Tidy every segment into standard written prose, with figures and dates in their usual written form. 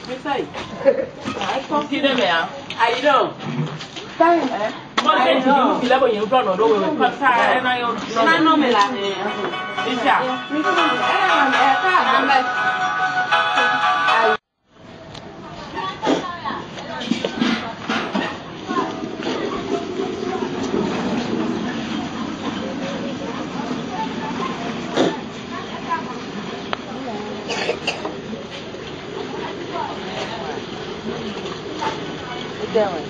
Say, I consider me. I know. I know. You never you don't know the way. And I know me like it's Dylan.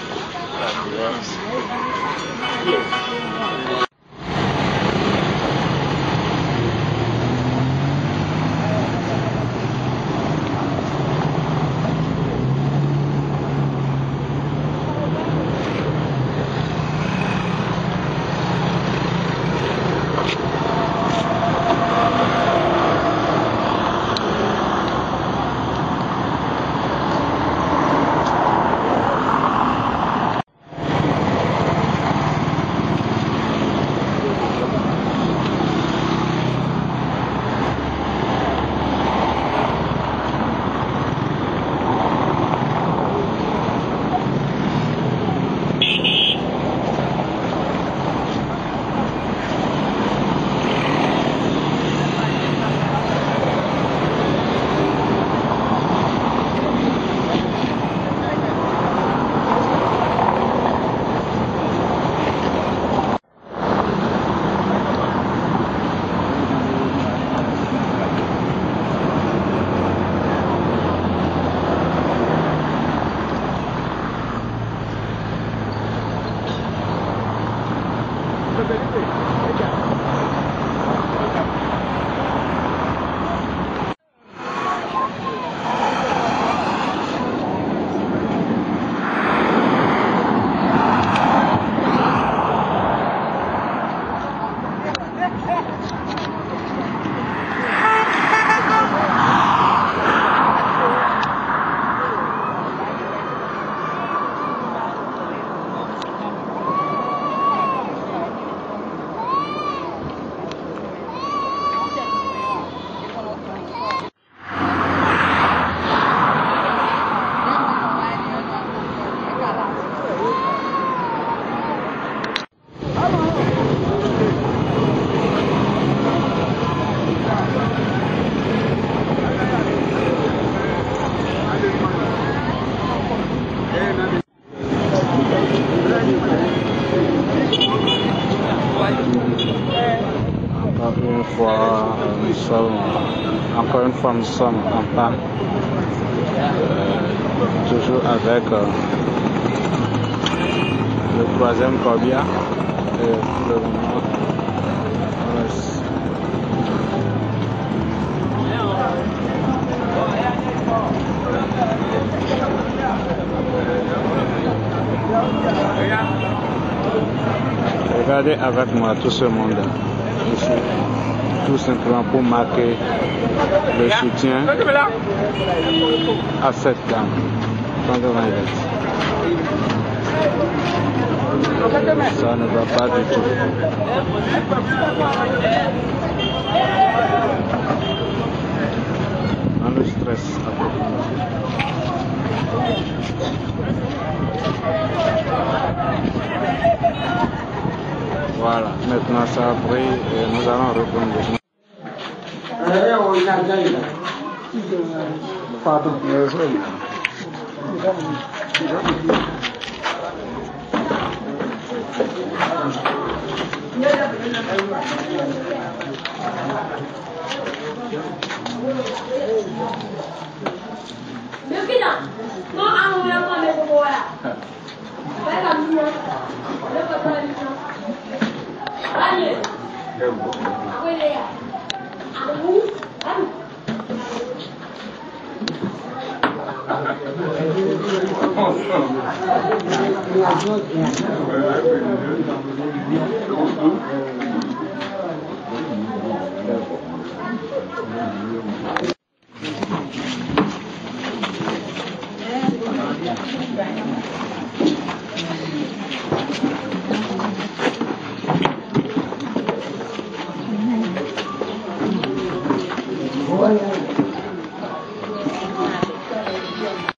Encore une fois, nous sommes en panne, toujours avec le troisième corbillard. Et pour le moment, regardez avec moi tout ce monde ici, tout simplement pour marquer le soutien à cette dame. Ça ne va pas du tout. Dans le stress voilà, maintenant ça a pris et nous allons reprendre.